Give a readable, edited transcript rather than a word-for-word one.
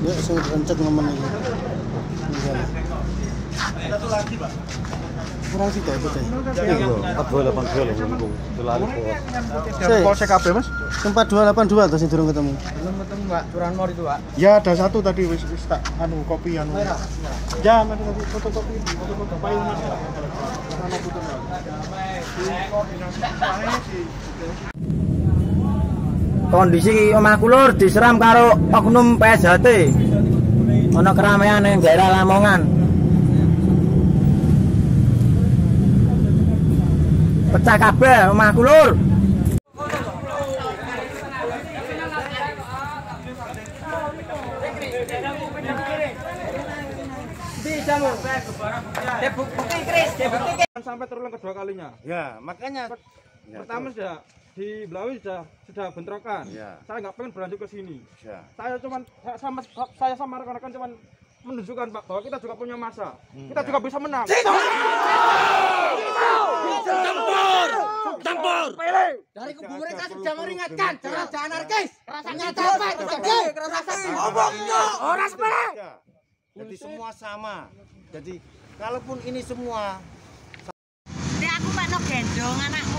Ya, sing rencet ngomong iki. Satu lagi, Pak. Kurang sih itu teh. Iya, 4282 lho ngomong. Selalu kok. Polsek KB, Mas. Tempat 282 tuh sing durung ketemu. Belum ketemu, Pak. Curanmor itu, Pak. Ya ada satu tadi wis tak kopi anu. Ya, ada tadi fotokopi payung Mas. Mana fotonya? Kondisi omahku lur diseram karo oknum PSHT. Ana keramaian ning daerah Lamongan. Pecah kabeh omahku lur. Sampai terulang kedua kalinya. Ya, makanya Pertama sudah di Belawi sudah bentrokan. Ya. Saya nggak pengen berlanjut ke sini. Ya. Saya sama rekan-rekan cuman menunjukkan Pak bahwa kita juga punya masa. Kita juga bisa menang. Tempur. Dari kubu mereka sudah meringatkan cara anarkis. Rasanya capek, ngomongnya orang sebenarnya. Jadi semua sama. Jadi kalaupun ini semua aku mak no gendong anakmu